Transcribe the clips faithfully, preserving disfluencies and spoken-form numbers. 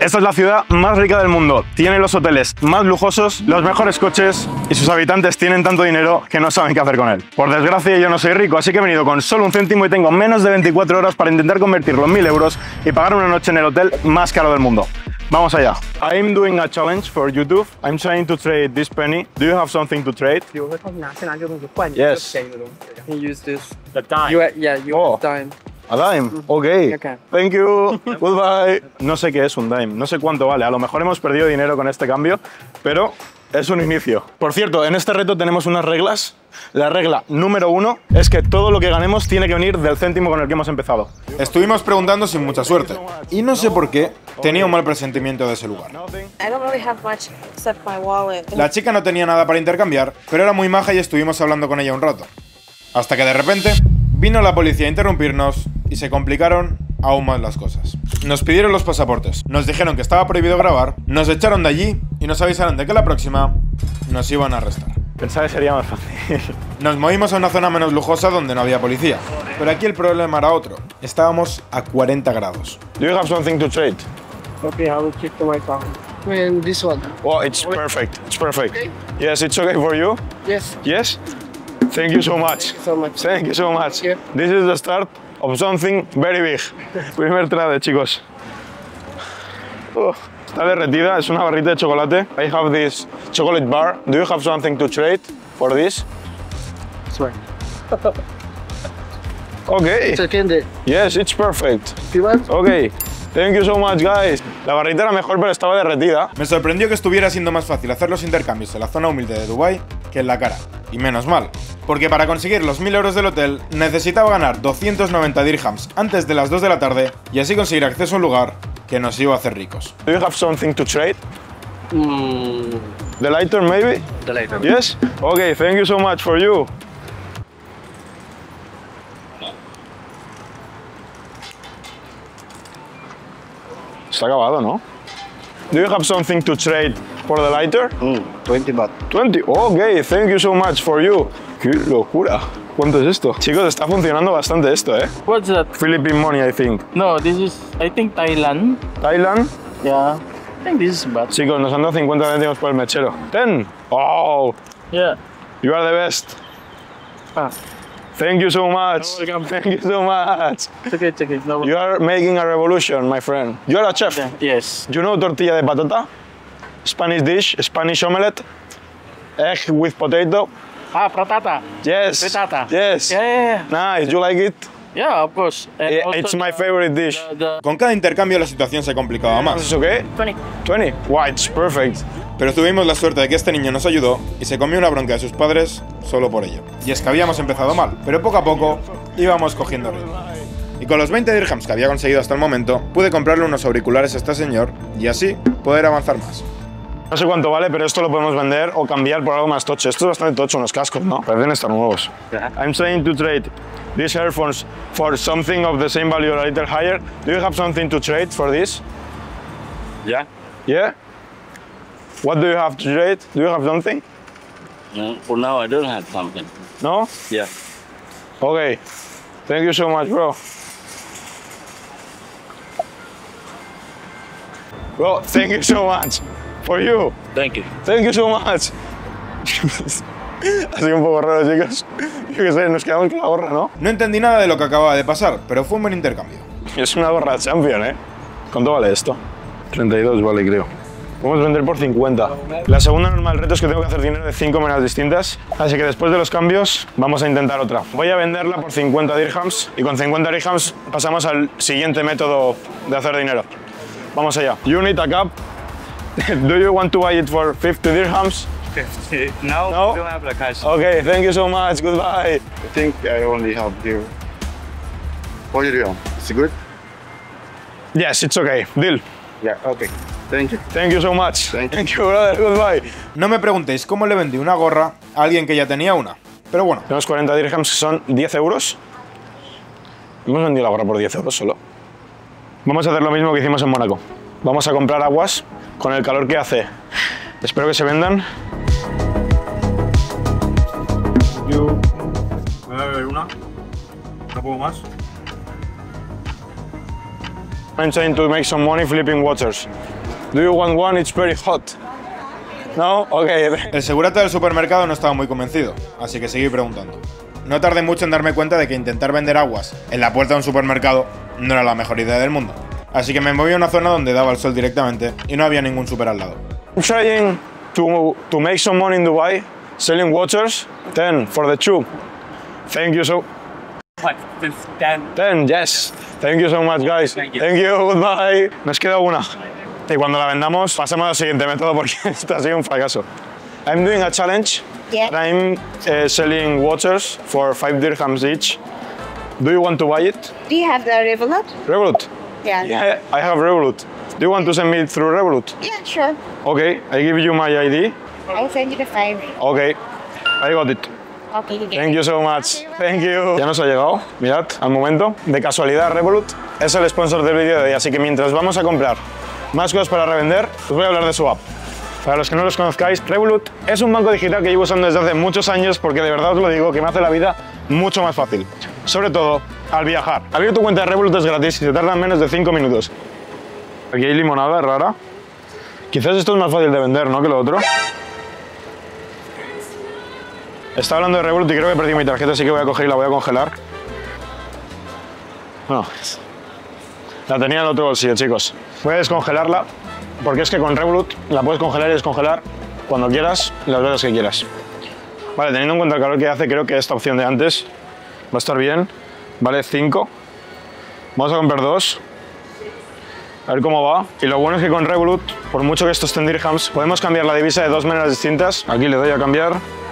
Esta es la ciudad más rica del mundo. Tiene los hoteles más lujosos, los mejores coches y sus habitantes tienen tanto dinero que no saben qué hacer con él. Por desgracia yo no soy rico, así que he venido con solo un céntimo y tengo menos de veinticuatro horas para intentar convertirlo en mil euros y pagar una noche en el hotel más caro del mundo. Vamos allá. I'm doing a challenge for YouTube. I'm trying to trade this penny. Do you have something to trade? Yes. You use this. The dime. You, yeah, you Oh. dime. A dime. Okay. Okay. Thank you. Goodbye. No sé qué es un dime. No sé cuánto vale. A lo mejor hemos perdido dinero con este cambio, pero es un inicio. Por cierto, en este reto tenemos unas reglas. La regla número uno es que todo lo que ganemos tiene que venir del céntimo con el que hemos empezado. Estuvimos preguntando sin mucha suerte. Y no sé por qué, tenía un mal presentimiento de ese lugar. I don't really have much except my wallet. La chica no tenía nada para intercambiar, pero era muy maja y estuvimos hablando con ella un rato. Hasta que de repente, vino la policía a interrumpirnos y se complicaron aún más las cosas. Nos pidieron los pasaportes, nos dijeron que estaba prohibido grabar, nos echaron de allí y nos avisaron de que la próxima nos iban a arrestar. Pensaba que sería más fácil. Nos movimos a una zona menos lujosa donde no había policía. Pero aquí el problema era otro. Estábamos a cuarenta grados. Do you have something to trade? Okay, I will check to my phone. And this one. Oh, it's perfect. It's perfect. Yes, it's okay for you? Yes. Yes? Thank you so much. So much. Thank you so much. Yeah. This is the start of something very big. Primer trade, chicos. Oh, está derretida, es una barrita de chocolate. I have this chocolate bar. Do you have something to trade for this? Sorry. Okay. It's okay there. Yes, it's perfect. You want? Okay. Thank you so much, guys. La barrita era mejor, pero estaba derretida. Me sorprendió que estuviera siendo más fácil hacer los intercambios en la zona humilde de Dubái que en la cara. Y menos mal, porque para conseguir los mil euros del hotel necesitaba ganar doscientos noventa dirhams antes de las dos de la tarde y así conseguir acceso a un lugar que nos iba a hacer ricos. Do you have something to trade? Mm, The lighter, maybe? the later. Yes? Okay, thank you so much for you. Está acabado, ¿no? Do you have something to trade for the lighter? Mm, twenty baht. twenty. Okay, thank you so much for you. ¡Qué locura! ¿Cuánto es esto? Chicos, está funcionando bastante esto, ¿eh? What's that? Philippine money, I think. No, this is, I think, Thailand. Thailand. Yeah. I think this is baht. Chicos, nos han dado cincuenta céntimos por el mechero. ten. Oh, Yeah. you are the best. Ah, Thank you so much. You're welcome. Thank you so much. it's okay, it's okay. No, You are making a revolution, my friend. You are a chef. yeah, yes. You know tortilla de patata? Spanish dish, Spanish omelette, egg with potato. Ah, pratata. Yes. Frittata. Yes. Yeah, yeah, Nice. You like it? yeah. Yeah, of course. And Eh, also It's my the- favorite dish. The, the Con cada intercambio la situación se complicaba más. ¿Es okay? twenty. twenty. Wow, it's perfect. Pero tuvimos la suerte de que este niño nos ayudó y se comió una bronca de sus padres solo por ello. Y es que habíamos empezado mal, pero poco a poco íbamos cogiendo ritmo. Y con los veinte dirhams que había conseguido hasta el momento, pude comprarle unos auriculares a este señor y así poder avanzar más. No sé cuánto vale, pero esto lo podemos vender o cambiar por algo más tocho. Esto es bastante tocho, unos cascos, ¿no? Parecen estar nuevos. I'm trying to trade these earphones for something of the same value or a little higher. Do you have something to trade for this? Yeah. Yeah? What do you have to trade? Do you have something? No, for now I don't have something. No? Yeah. Okay. Thank you so much, bro. Bro, thank you so much. For you. Thank you. Thank you so much. Ha sido un poco raro, chicos. Yo qué sé, nos quedamos con la gorra, ¿no? No entendí nada de lo que acababa de pasar, pero fue un buen intercambio. Es una gorra champion, ¿eh? ¿Cuánto vale esto? treinta y dos vale, creo. Podemos vender por cincuenta. La segunda norma del reto es que tengo que hacer dinero de cinco maneras distintas, así que después de los cambios vamos a intentar otra. Voy a venderla por cincuenta dirhams y con cincuenta dirhams pasamos al siguiente método de hacer dinero. Vamos allá. You need a cup. Do you want to buy it for fifty dirhams? fifty. No, No? we don't have the cash. Okay, thank you so much. Goodbye. I think I only have here forty dirham. Is it good? Yes, it's okay. Deal. Yeah, okay. Thank you. Thank you so much. Thank you. Thank you, brother. Goodbye. No me preguntéis cómo le vendí una gorra a alguien que ya tenía una. Pero bueno, Tenemos cuarenta dirhams que son diez euros. Hemos vendido la gorra por diez euros solo. Vamos a hacer lo mismo que hicimos en Mónaco. Vamos a comprar aguas con el calor que hace. Espero que se vendan. Yo voy a beber una, no puedo más. I'm trying to make some money flipping waters. Do you want one? It's very hot. No? Okay. El segurata del supermercado no estaba muy convencido, así que seguí preguntando. No tardé mucho en darme cuenta de que intentar vender aguas en la puerta de un supermercado no era la mejor idea del mundo. Así que me moví a una zona donde daba el sol directamente y no había ningún super al lado. I'm trying to, to make some money in Dubai, selling waters. ten for the two. Thank you so... What? ten. ten, yes. Thank you so much, guys. Thank you. Thank you, goodbye. Nos queda una. Y cuando la vendamos, pasemos al siguiente método porque esto ha sido un fracaso. I'm doing a challenge. Yeah. And I'm uh, selling waters for five dirhams each. Do you want to buy it? Do you have the Revolut? Revolut? Yeah. Yeah, I have Revolut. Do you want to send me it through Revolut? Yeah, sure. Okay, I give you my I D. I'll send you the five. Okay, I got it. Okay, you get Thank it. you so much. Thank you. Ya nos ha llegado, mirad, al momento. De casualidad, Revolut es el sponsor del vídeo de hoy, así que mientras vamos a comprar más cosas para revender, os voy a hablar de su app. Para los que no los conozcáis, Revolut es un banco digital que llevo usando desde hace muchos años porque de verdad os lo digo que me hace la vida mucho más fácil. Sobre todo al viajar. Abrir tu cuenta de Revolut es gratis y te tarda menos de cinco minutos. Aquí hay limonada rara. Quizás esto es más fácil de vender, ¿no? Que lo otro. Está hablando de Revolut y creo que perdí mi tarjeta, así que voy a coger y la voy a congelar. Bueno, la tenía en el otro bolsillo, chicos. Voy a descongelarla porque es que con Revolut la puedes congelar y descongelar cuando quieras y las veces que quieras. Vale, teniendo en cuenta el calor que hace, creo que esta opción de antes va a estar bien. Vale, cinco. Vamos a comprar dos. A ver cómo va. Y lo bueno es que con Revolut, por mucho que esto esté en dirhams, podemos cambiar la divisa de dos maneras distintas. Aquí le doy a cambiar.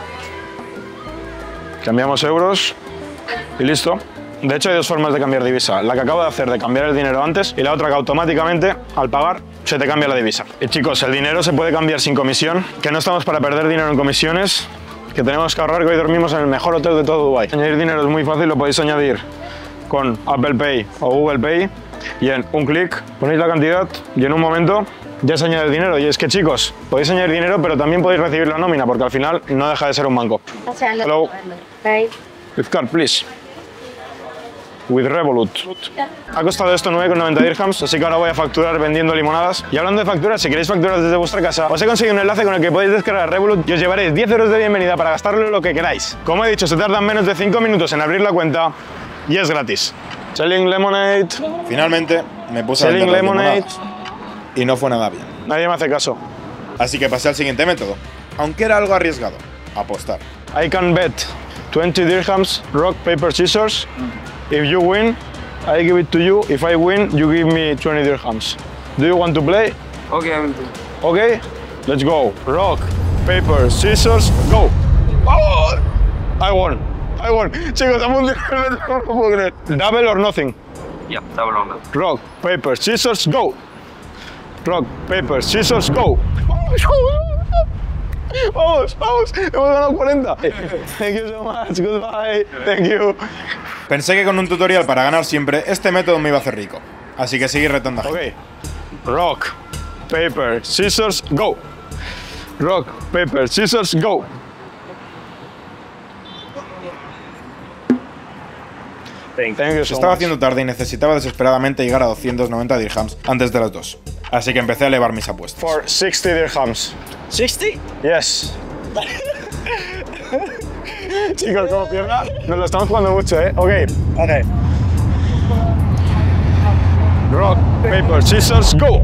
Cambiamos euros. Y listo. De hecho, hay dos formas de cambiar divisa. La que acabo de hacer de cambiar el dinero antes y la otra que automáticamente, al pagar, se te cambia la divisa. Y chicos, el dinero se puede cambiar sin comisión, que no estamos para perder dinero en comisiones, que tenemos que ahorrar, que hoy dormimos en el mejor hotel de todo Dubái. Añadir dinero es muy fácil, lo podéis añadir con Apple Pay o Google Pay y en un clic ponéis la cantidad y en un momento ya se añade el dinero. Y es que chicos, podéis añadir dinero pero también podéis recibir la nómina porque al final no deja de ser un banco. Hello. Bye. With card, please. With Revolut. Ha costado esto nueve con noventa dirhams, así que ahora voy a facturar vendiendo limonadas. Y hablando de facturas, si queréis facturar desde vuestra casa, os he conseguido un enlace con el que podéis descargar Revolut y os llevaréis diez euros de bienvenida para gastarlo lo que queráis. Como he dicho, se tardan menos de cinco minutos en abrir la cuenta y es gratis. Selling lemonade. Finalmente me puse a Selling vender las lemonade. limonadas y no fue nada bien. Nadie me hace caso. Así que pasé al siguiente método, aunque era algo arriesgado, apostar. I can bet twenty dirhams, rock, paper, scissors. If you win, I give it to you. If I win, you give me twenty dirhams. Do you want to play? Okay, I will do. Okay, let's go. Rock, paper, scissors, go. Oh, I won. I won. Chicos, I'm on the... no lo puedo creer. Double or nothing. Yeah, double on that. Rock, paper, scissors, go. Rock, paper, scissors, go. Vamos, vamos, hemos ganado cuarenta. Thank you so much, goodbye. Thank you. Pensé que con un tutorial para ganar siempre, este método me iba a hacer rico. Así que seguí retando a gente. Ok. Rock, paper, scissors, go. Rock, paper, scissors, go. Thank you Se so estaba much. haciendo tarde y necesitaba desesperadamente llegar a doscientos noventa dirhams antes de las dos. Así que empecé a elevar mis apuestas. For sixty dirhams. sixty? Yes. Chicos, como pierda, nos lo estamos jugando mucho, ¿eh? Ok. Ok. Rock, paper, scissors, go.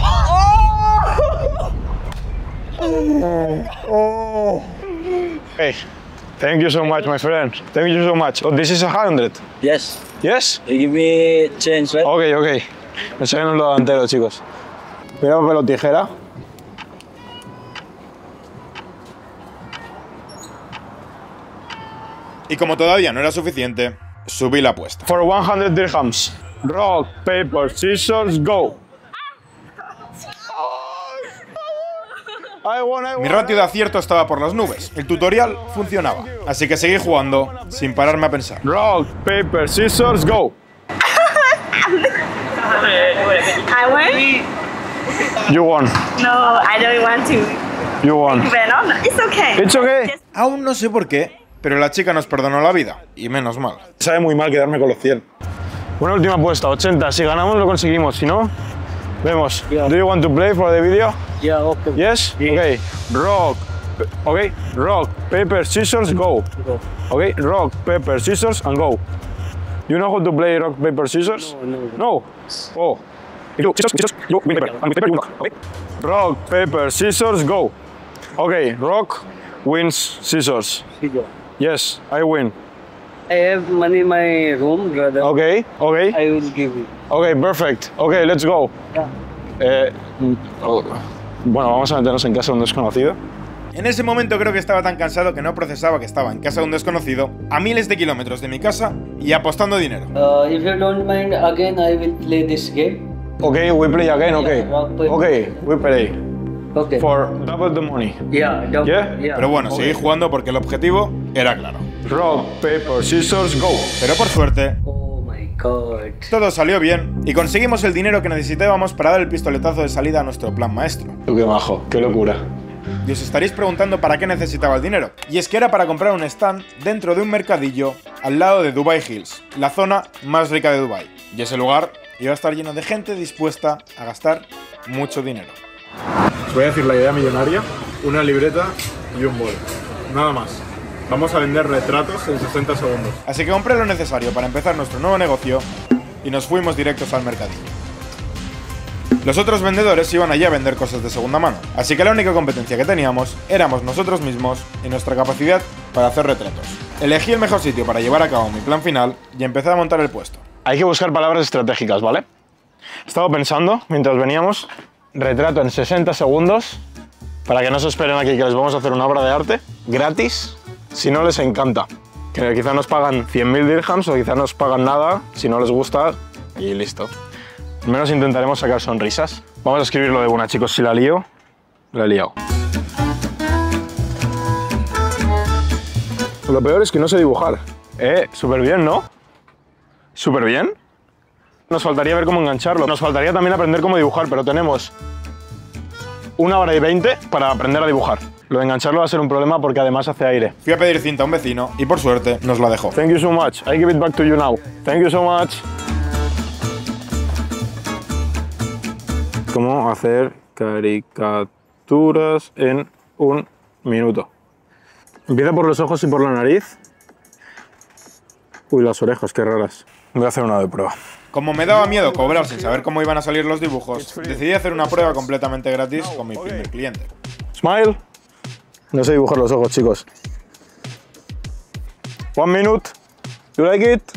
Oh. Hey, thank you so much, my friend. Thank you so much. Oh, this is a hundred. Yes. Yes? You give me change, right? Ok, ok. Pensé que no lo daba entero, chicos. Piedra, papel o tijera. Y como todavía no era suficiente, subí la apuesta. For one hundred dirhams. Rock, paper, scissors, go. I won, I won. Mi ratio de acierto estaba por las nubes. El tutorial funcionaba. Así que seguí jugando sin pararme a pensar. Rock, paper, scissors, go. I win? You won. No, I don't want to. You won. But no, it's okay. It's okay. Aún no sé por qué, pero la chica nos perdonó la vida. Y menos mal. Sabe muy mal quedarme con los cien. Una última apuesta, ochenta. Si ganamos lo conseguimos, si no, vemos. Yeah. Do you want to play for the video? Yeah, okay. Yes? Yeah. Okay. Rock. Okay. Rock, paper, scissors, go. Go. Okay. Rock, paper, scissors, and go. You know how to play rock, paper, scissors? No, no. No. Oh. You do scissors, scissors, you win paper, and with paper you rock. Okay. Rock, paper, scissors, go. Okay. Rock wins scissors. Go. Yes, I win. I have money in my room, brother. Okay. Okay. I will give you. Okay. Perfect. Okay. Let's go. Yeah. Eh, oh, bueno, vamos a meternos en casa de un desconocido. En ese momento creo que estaba tan cansado que no procesaba que estaba en casa de un desconocido, a miles de kilómetros de mi casa y apostando dinero. Uh, if you don't mind, again I will play this game. Okay, we play again. Okay. Yeah, rock, paper. Okay, we play Okay. for double the money. Yeah. Double, Yeah? yeah. Pero bueno, seguí jugando porque el objetivo era claro. Rock, paper, scissors, go. Pero por suerte, Oh my God. todo salió bien y conseguimos el dinero que necesitábamos para dar el pistoletazo de salida a nuestro plan maestro. Tú qué majo, qué locura. Y os estaréis preguntando para qué necesitaba el dinero. Y es que era para comprar un stand dentro de un mercadillo al lado de Dubai Hills, la zona más rica de Dubai. Y ese lugar iba a estar lleno de gente dispuesta a gastar mucho dinero. Os voy a decir la idea millonaria, una libreta y un bol. Nada más. Vamos a vender retratos en sesenta segundos. Así que compré lo necesario para empezar nuestro nuevo negocio y nos fuimos directos al mercadillo. Los otros vendedores iban allí a vender cosas de segunda mano, así que la única competencia que teníamos éramos nosotros mismos y nuestra capacidad para hacer retratos. Elegí el mejor sitio para llevar a cabo mi plan final y empecé a montar el puesto. Hay que buscar palabras estratégicas, ¿vale? He estado pensando, mientras veníamos, retrato en sesenta segundos, para que no se esperen aquí que les vamos a hacer una obra de arte, gratis, si no les encanta. Que quizá nos pagan cien mil dirhams o quizá nos pagan nada, si no les gusta, y listo. Al menos intentaremos sacar sonrisas. Vamos a escribirlo de buena, chicos, si la lío, la he liado. Lo peor es que no sé dibujar. Eh, súper bien, ¿no? Súper bien. Nos faltaría ver cómo engancharlo. Nos faltaría también aprender cómo dibujar, pero tenemos una hora y veinte para aprender a dibujar. Lo de engancharlo va a ser un problema porque además hace aire. Fui a pedir cinta a un vecino y por suerte nos la dejó. Thank you so much. I give it back to you now. Thank you so much. Cómo hacer caricaturas en un minuto. Empieza por los ojos y por la nariz. Uy, las orejas, qué raras. Voy a hacer una de prueba. Como me daba miedo cobrar sin saber cómo iban a salir los dibujos, decidí hacer una prueba completamente gratis con mi primer cliente. Smile. No sé dibujar los ojos, chicos. One minute. You like it?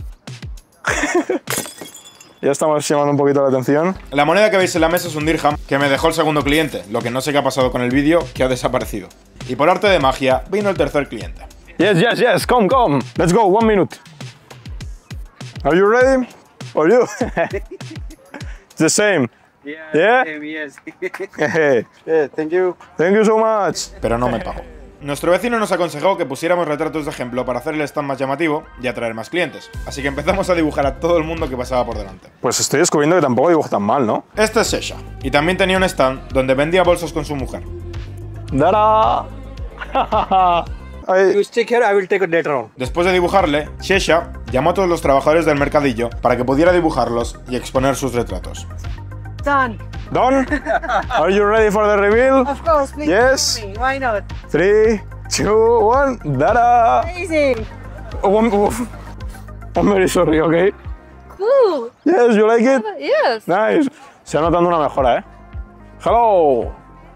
Ya estamos llamando un poquito la atención. La moneda que veis en la mesa es un dirham que me dejó el segundo cliente, lo que no sé qué ha pasado con el vídeo, que ha desaparecido. Y por arte de magia, vino el tercer cliente. Yes, yes, yes. Come, come. Let's go. One minute. Are you ready? Or you? It's the same. Yeah. Yeah? Same, yes. Yeah, thank you. Thank you so much. Pero no me pagó. Nuestro vecino nos aconsejó que pusiéramos retratos de ejemplo para hacer el stand más llamativo y atraer más clientes. Así que empezamos a dibujar a todo el mundo que pasaba por delante. Pues estoy descubriendo que tampoco dibujo tan mal, ¿no? Este es Shesha. Y también tenía un stand donde vendía bolsos con su mujer. ¡Dara! You stick here, I will take it later on. Después de dibujarle, Shesha llamó a todos los trabajadores del mercadillo para que pudiera dibujarlos y exponer sus retratos. Done. ¿Done? Are you ready for the reveal? Of course, please. Yes. Me. Why not? Three, two, one. ¡Dara! Amazing. Oh, one, oh. I'm very sorry, okay? Cool. Yes, you like it? Yes. Nice. Se va notando una mejora, ¿eh? Hello.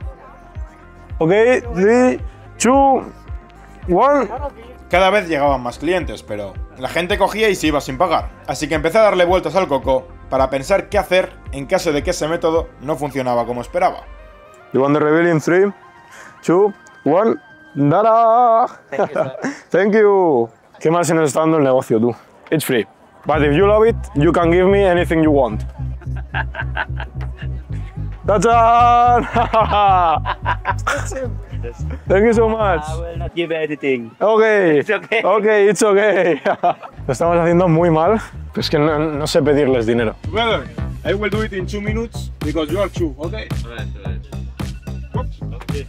Okay, three, two, one. Cada vez llegaban más clientes, pero la gente cogía y se iba sin pagar. Así que empecé a darle vueltas al coco para pensar qué hacer en caso de que ese método no funcionaba como esperaba. You want the reveal in three, two, one. ¡Dara! Thank you, sir. Thank you. ¿Qué más se nos está dando el negocio, tú? It's free. But if you love it, you can give me anything you want. ¡Tachan! Thank you so much. I will not give anything. Okay. It's okay. Okay, it's okay. Lo estamos haciendo muy mal. Pero es que no, no sé pedirles dinero. Brother, I will do it in two minutes because you are two, okay? Okay.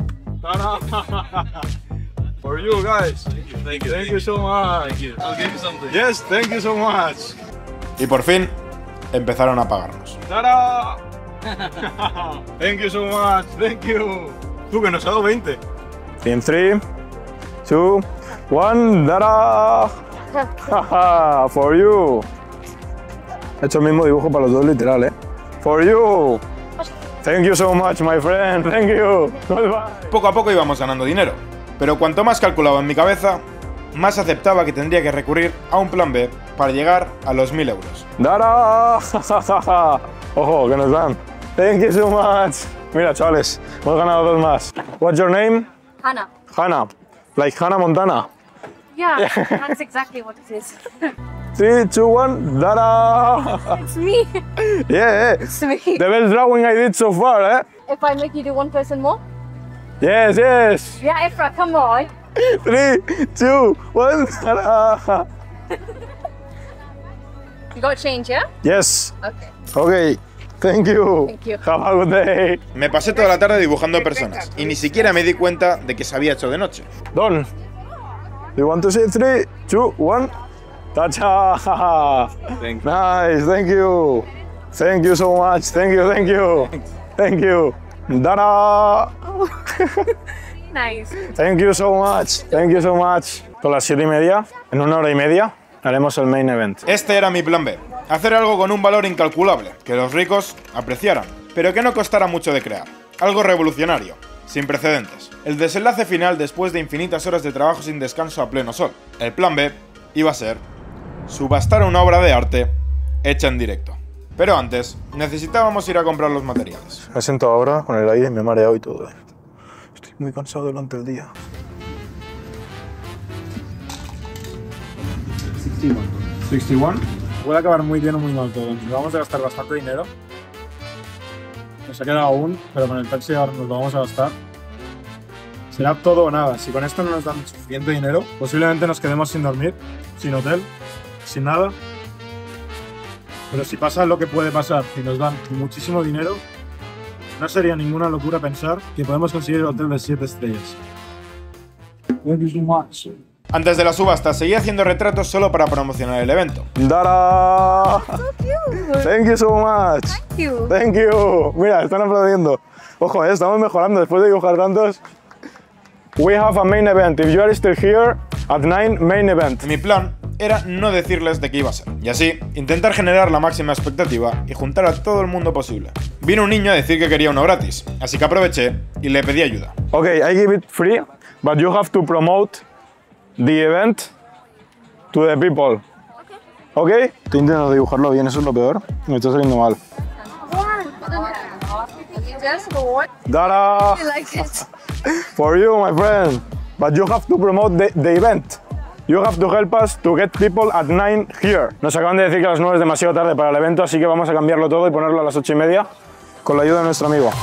For you guys. Thank you. Thank you. Thank you so much. Thank you. I'll give you something. Yes, thank you so much. Y por fin empezaron a pagarnos. ¡Tara! Thank you so much, thank you. Tú que nos ha dado veinte. In three, two, one, ¡tara! For you. He hecho el mismo dibujo para los dos, literal, ¿eh? For you. Thank you so much, my friend. Thank you. Goodbye. Poco a poco íbamos ganando dinero, pero cuanto más calculaba en mi cabeza, más aceptaba que tendría que recurrir a un plan B para llegar a los mil euros. ¡Dara! Ojo, que nos dan. Thank you so much. Mira, chavales, hemos ganado dos más. What's your name? Hannah. Hannah. Like Hannah Montana. Yeah, that's exactly what it is. Three, two, one, ¡dara! It's me. Yeah, It's me. the best drawing I did so far, eh? If I make you do one person more? Yes, yes. Yeah, Efra, come on. Three, two, one, ¡dara! You got to change, yeah? Yes. Okay. Okay. Thank you. Thank you. Have a good day. Me pasé toda la tarde dibujando personas y ni siquiera me di cuenta de que se había hecho de noche. Done. You want to say three, two, one? Ta-cha! Thank you. Nice, thank you. Thank you so much. Thank you, thank you. Thank you. ¡Dara! Nice. Thank you so much. Thank you so much. Con las siete y media, en una hora y media, haremos el main event. Este era mi plan B. Hacer algo con un valor incalculable, que los ricos apreciaran, pero que no costara mucho de crear. Algo revolucionario, sin precedentes. El desenlace final después de infinitas horas de trabajo sin descanso a pleno sol. El plan B iba a ser subastar una obra de arte hecha en directo. Pero antes, necesitábamos ir a comprar los materiales. Me siento ahora con el aire, me he mareado y todo. Estoy muy cansado durante el día. sesenta y uno. Puede acabar muy bien o muy mal todo. Nos vamos a gastar bastante dinero. Nos ha quedado aún, pero con el taxi ahora nos lo vamos a gastar. Será todo o nada. Si con esto no nos dan suficiente dinero, posiblemente nos quedemos sin dormir, sin hotel, sin nada. Pero si pasa lo que puede pasar y nos dan muchísimo dinero, no sería ninguna locura pensar que podemos conseguir el hotel de siete estrellas. Thank you so much. Antes de la subasta, seguí haciendo retratos solo para promocionar el evento. ¡Dara! So cute. Thank you so much. Thank you. Thank you. Mira, están aplaudiendo. Ojo, eh, estamos mejorando después de dibujar tantos. We have a main event. If you are still here, at nine, main event. Mi plan era no decirles de qué iba a ser, y así intentar generar la máxima expectativa y juntar a todo el mundo posible. Vino un niño a decir que quería uno gratis, así que aproveché y le pedí ayuda. Okay, I give it free, but you have to promote the event to the people. Okay? Estoy intentando dibujarlo bien, eso es lo peor. Me está saliendo mal. Just one. ¡Dara! You like it? For you, my friend. But you have to promote the, the event. You have to help us to get people at nine here. Nos acaban de decir que a las nueve es demasiado tarde para el evento, así que vamos a cambiarlo todo y ponerlo a las ocho y media con la ayuda de nuestro amigo.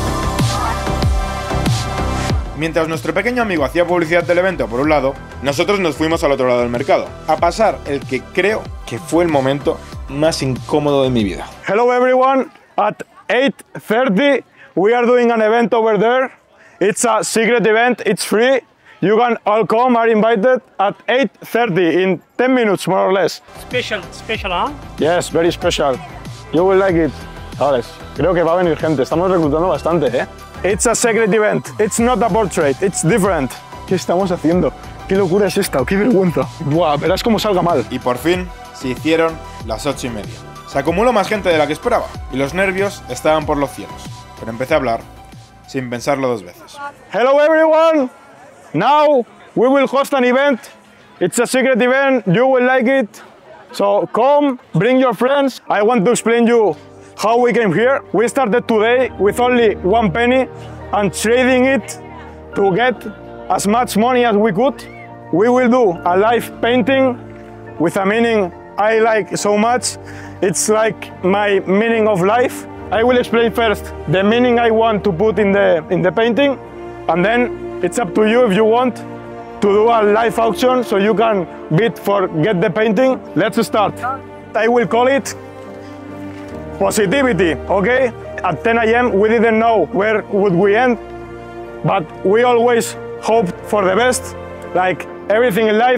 Mientras nuestro pequeño amigo hacía publicidad del evento por un lado, nosotros nos fuimos al otro lado del mercado, a pasar el que creo que fue el momento más incómodo de mi vida. Hello everyone, at eight thirty we are doing an event over there. It's a secret event, it's free. You can all come, are invited at eight thirty in ten minutes more or less. Special, special, huh? Yes, very special. You will like it. Vale, creo que va a venir gente, estamos reclutando bastante, ¿eh? It's a secret event, it's not a portrait, it's different. ¿Qué estamos haciendo? ¿Qué locura es esta? ¡Qué vergüenza! Buah, verás cómo salga mal. Y por fin se hicieron las ocho y media. Se acumuló más gente de la que esperaba y los nervios estaban por los cielos. Pero empecé a hablar sin pensarlo dos veces. Hello everyone! Now we will host an event. It's a secret event, you will like it. So come, bring your friends. I want to explain you how we came here. We started today with only one penny and trading it to get as much money as we could. We will do a live painting with a meaning I like so much. It's like my meaning of life. I will explain first the meaning I want to put in the, in the painting, and then it's up to you if you want to do a live auction so you can bid for get the painting. Let's start. I will call it Positivity, okay? At ten A M we didn't know where would we end, but we always hoped for the best. Like everything in life,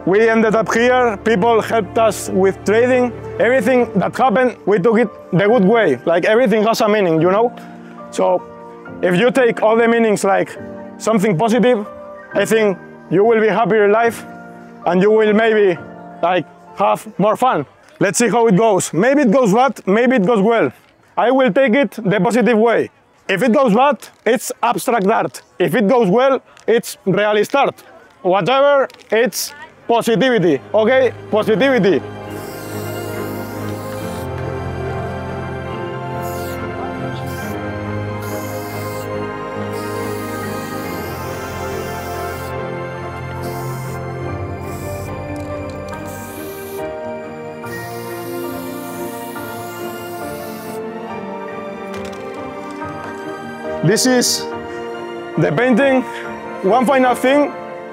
we ended up here. People helped us with trading. Everything that happened, we took it the good way. Like everything has a meaning, you know? So if you take all the meanings like something positive, I think you will be happier in life and you will maybe like have more fun. Let's see how it goes. Maybe it goes bad, maybe it goes well. I will take it the positive way. If it goes bad, it's abstract art. If it goes well, it's realist art. Whatever, it's positivity, okay? Positivity. This is the painting. One final thing.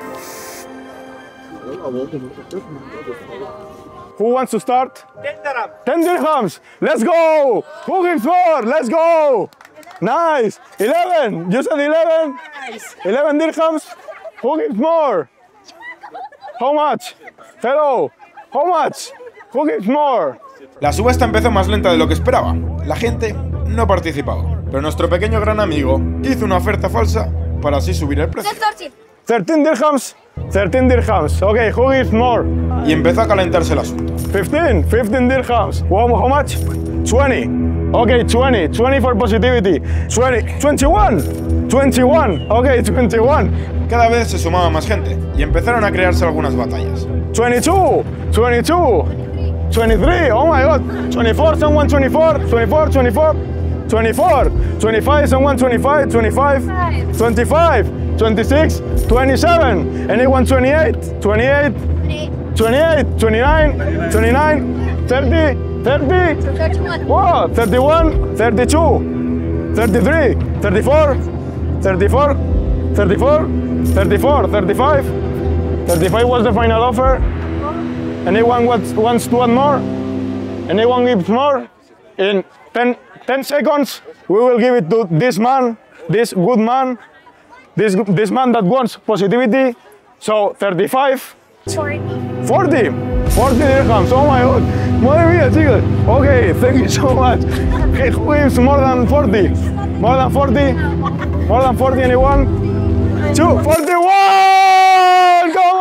Who wants to start? ten dirhams. Let's go. Who gives more? Let's go. Nice. eleven. You said eleven? Nice. eleven dirhams. Who gives more? How much? Hello. How much? Who gives more? La subasta empezó más lenta de lo que esperaba. La gente no participaba. Pero nuestro pequeño gran amigo hizo una oferta falsa para así subir el precio. thirteen dirhams. thirteen dirhams. Okay, who gives more? Y empezó a calentarse el asunto. fifteen. fifteen dirhams. Wow, how much? twenty. Okay, twenty. twenty for positivity. twenty. twenty-one. twenty-one. Okay, twenty-one. Cada vez se sumaba más gente y empezaron a crearse algunas batallas. twenty-two. twenty-two. twenty-three. Oh my god. twenty-four, someone twenty-four. twenty-four, twenty-four. twenty-four. twenty-five, someone twenty-five. twenty-five. twenty-five. twenty-six. twenty-seven. Anyone twenty-eight. twenty-eight. twenty-eight. twenty-nine. twenty-nine. thirty. thirty. Wow, thirty-one. thirty-two. thirty-three. thirty-four. thirty-four. thirty-four. thirty-four. thirty-five. thirty-five was the final offer. Anyone wants, wants to add more? Anyone gives more? In ten, ten seconds, we will give it to this man, this good man, this, this man that wants positivity. So thirty-five. forty. forty. forty dirhams. Oh my god. Madre mía, chicos. Okay, thank you so much. Who gives more than forty? More than forty? More than forty, anyone? Two. forty-one! Come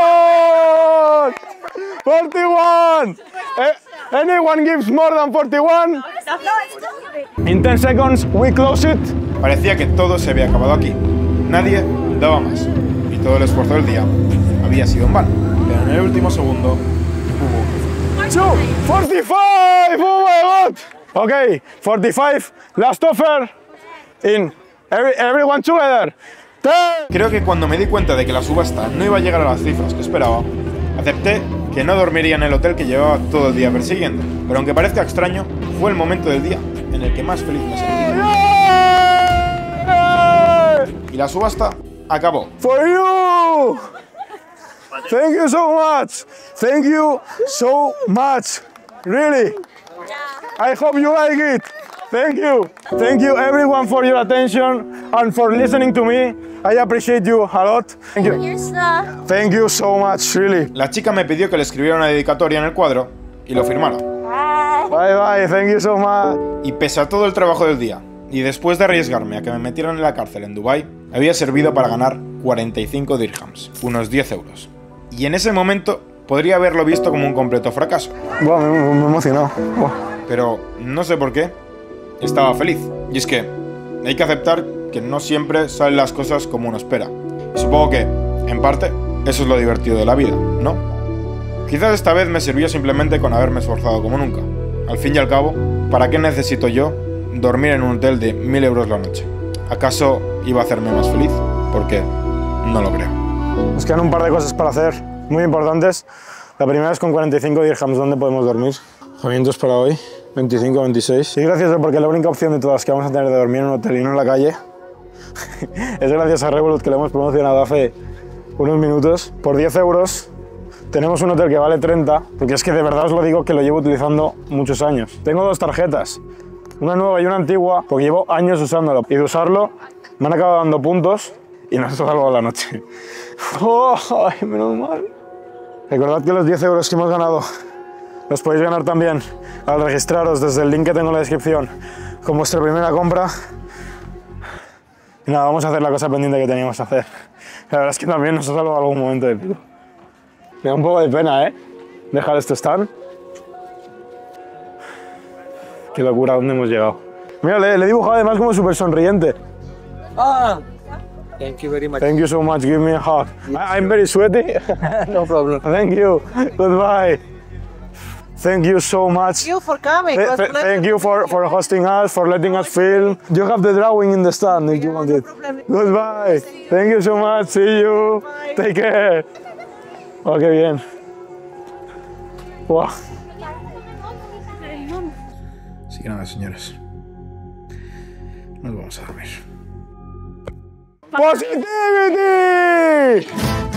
on! forty-one! Eh, anyone gives more than forty-one? In ten seconds, we close it. Parecía que todo se había acabado aquí. Nadie daba más. Y todo el esfuerzo del día había sido en vano. Pero en el último segundo hubo... Two, forty-five! Oh my god! Okay, forty-five, last offer. In every, everyone together. ten. Creo que cuando me di cuenta de que la subasta no iba a llegar a las cifras que esperaba, acepté que no dormiría en el hotel que llevaba todo el día persiguiendo. Pero aunque parezca extraño, fue el momento del día en el que más feliz me sentí. Y la subasta acabó. For you! Thank you so much! Thank you so much! Really! I hope you like it! Thank you! Thank you everyone for your attention and for listening to me. I appreciate you a lot. Thank you. Here's stuff. Thank you so much, really. La chica me pidió que le escribiera una dedicatoria en el cuadro y lo firmara. Bye bye, thank you so much. Y pese a todo el trabajo del día, y después de arriesgarme a que me metieran en la cárcel en Dubái, había servido para ganar cuarenta y cinco dirhams, unos diez euros. Y en ese momento podría haberlo visto como un completo fracaso. Wow, me, me he emocionado. Wow. Pero no sé por qué, estaba feliz. Y es que hay que aceptar que no siempre salen las cosas como uno espera. Y supongo que, en parte, eso es lo divertido de la vida, ¿no? Quizás esta vez me sirvió simplemente con haberme esforzado como nunca. Al fin y al cabo, ¿para qué necesito yo dormir en un hotel de mil euros la noche? ¿Acaso iba a hacerme más feliz? Porque no lo creo. Nos quedan un par de cosas para hacer, muy importantes. La primera es con cuarenta y cinco dirhams, ¿dónde podemos dormir? Alojamientos para hoy, veinticinco, veintiséis. Y gracias porque la única opción de todas que vamos a tener de dormir en un hotel y no en la calle es gracias a Revolut, que lo hemos promocionado hace unos minutos. Por diez euros tenemos un hotel que vale treinta, porque es que de verdad os lo digo que lo llevo utilizando muchos años. Tengo dos tarjetas, una nueva y una antigua, porque llevo años usándolo. Y de usarlo me han acabado dando puntos y no he salvado la noche. ¡Oh! ¡Ay, menos mal! Recordad que los diez euros que hemos ganado los podéis ganar también al registraros desde el link que tengo en la descripción con vuestra primera compra. Y nada, vamos a hacer la cosa pendiente que teníamos que hacer. La verdad es que también nos ha salvado algún momento de pico. Me da un poco de pena, ¿eh? Dejar esto stand. Qué locura, ¿a dónde hemos llegado? Mira, le, le he dibujado además como súper sonriente. Ah, thank you very much. Thank you so much, give me a hug. I, I'm very sweaty. No problem. Thank you, goodbye. Thank you so much. Thank you for coming. Th- It was th- pleasure thank you to for, meet for you. hosting us, for letting us film. You have the drawing in the stand if you want it. problem. Goodbye. Thank you so much. See you. Take care. Oh, qué bien. Wow. Así que nada, señores. Nos vamos a dormir. ¡Positivity!